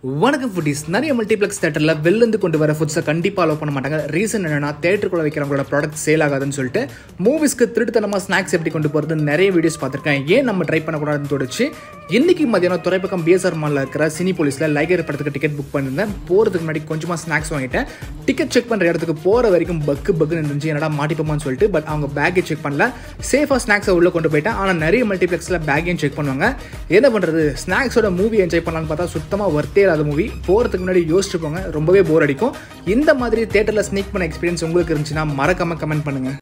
வணக்கம் ஃபுட்டீஸ். நிறைய மல்டிப்ளெக்ஸ் தேட்டரில் வெளிலேருந்து கொண்டு வர ஃபுட்ஸை கண்டிப்பாக அலோவ் பண்ண மாட்டாங்க. ரீசன் என்னென்னா, தேட்டருக்குள்ள வைக்கிறவங்களோட ப்ராடக்ட் சேல் ஆகாதுன்னு சொல்லிட்டு மூவிஸ்க்கு திருட்டுத்தனமாக ஸ்நாக்ஸ் எப்படி கொண்டு போகிறது நிறைய வீடியோஸ் பார்த்துருக்கேன். ஏன் நம்ம ட்ரை பண்ணக்கூடாதுன்னு தோணுச்சு. இன்றைக்கி மதியானம் துறைப்பக்கம் பிஎஸ்ஆர் மாலில் இருக்கிற சினி போலீஸில் லைகர் படத்துக்கு டிக்கெட் புக் பண்ணியிருந்தேன். போகிறதுக்கு முன்னாடி கொஞ்சமாக ஸ்நாக்ஸ் வாங்கிட்டேன். டிக்கெட் செக் பண்ணுற இடத்துக்கு போகிற வரைக்கும் பக்குன்னு இருந்துச்சு. என்னடா மாட்டிப்போமான்னு சொல்லிட்டு. பட் அவங்க பேக்கே செக் பண்ணல. சேஃபாக ஸ்நாக்ஸை உள்ளே கொண்டு போயிட்டேன். ஆனால் நிறைய மல்டிப்ளெக்ஸில் பேக்கையும் செக் பண்ணுவாங்க. என்ன பண்ணுறது, ஸ்நாக்ஸோட மூவி என்ஜாய் பண்ணலான்னு பார்த்தா சுத்தமாக ஒர்த்தே இல்லாத மூவி. போகிறதுக்கு முன்னாடி யோசிச்சு போங்க, ரொம்பவே போர் அடிக்கும். இந்த மாதிரி தேட்டரில் ஸ்னீக் பண்ண எக்ஸ்பீரியன்ஸ் உங்களுக்கு இருந்துச்சுன்னா மறக்காம கமெண்ட் பண்ணுங்க.